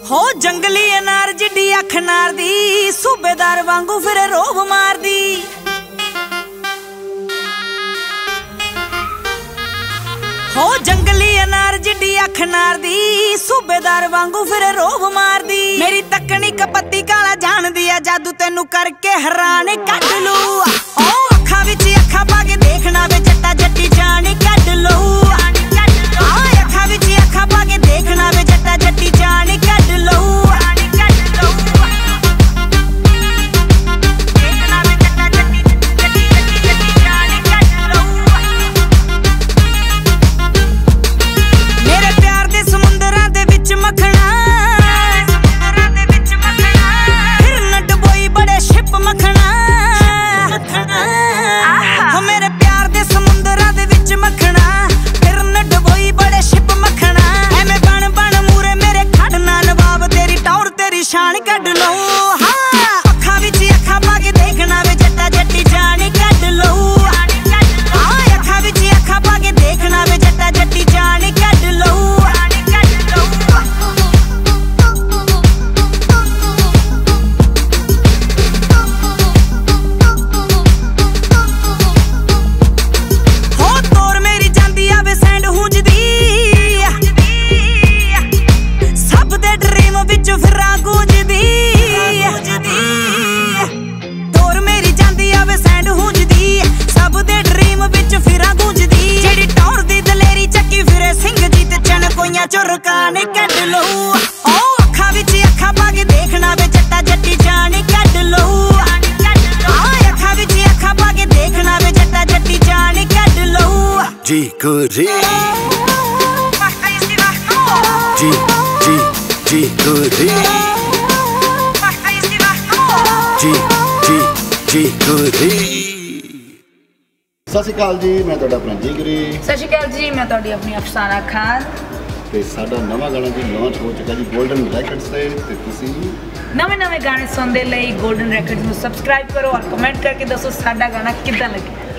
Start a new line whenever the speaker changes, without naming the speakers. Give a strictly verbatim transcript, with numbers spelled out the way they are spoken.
हो जंगली अनार जिड्डी अख नार दी, सूबेदार वांगू फिर रोब मार दी। हो जंगली अनार जिड्डी अख नार दी, सूबेदार वांगू फिर रोब मार दी। मेरी तकनी कपत्ती काला जान दिया, जादू तेनू करके हैरान कट लू। ओ अखा विच अखा पा के देखना वे जट्टा जट्टी जान कट लो। अखा विच अखा पा के देखना वे जट्टा जट्टी जान कट लो। शान कट लो। हाँ अखा विच अखा पा के देखना वे जट्टा जट्टी जान कट लो। हाँ अखा विच अखा पा के देखना वे जट्टा जट्टी जान कट लो। हो तोर मेरी जांदी आवे सैंड हुंजदी, सब दे ड्रीम विच फिरा गूंजदी। तोर मेरी जांदी आवे सैंड हुंजदी, सब दे ड्रीम विच फिरा गूंजदी। जेड़ी टौर दी दलेरी चक्की फिरे सिंह जी ते चन कोइयां चुरकान कट लो। ओ अखा विच अखा पा के देखना वे जट्टा जट्टी जान कट लो। आ अखा विच अखा पा के देखना वे जट्टा जट्टी जान कट लो।
जी गुरी जी जी जी गुरी जी जी जी गुरी।
ਸਤਿ ਸ਼੍ਰੀ ਅਕਾਲ ਜੀ, ਮੈਂ ਤੁਹਾਡਾ ਆਪਣਾ ਜਿਗਰੀ।
ਸਤਿ ਸ਼੍ਰੀ ਅਕਾਲ ਜੀ, ਮੈਂ ਤੁਹਾਡੀ ਆਪਣੀ ਅਫਸਾਨਾ ਖਾਨ।
ਤੇ ਸਾਡਾ ਨਵਾਂ ਗਾਣਾ ਜੀ ਲਾਂਚ ਹੋ ਚੁੱਕਾ ਜੀ ਗੋਲਡਨ ਰੈਕਡਸ ਤੇ ਤੇ ਤੁਸੀਂ
ਨਵੇਂ ਨਵੇਂ ਗਾਣੇ ਸੁਣਨ ਦੇ ਲਈ ਗੋਲਡਨ ਰੈਕਡਸ ਨੂੰ ਸਬਸਕ੍ਰਾਈਬ ਕਰੋ ਔਰ ਕਮੈਂਟ ਕਰਕੇ ਦੱਸੋ ਸਾਡਾ ਗਾਣਾ ਕਿੱਦਾਂ ਲੱਗਿਆ।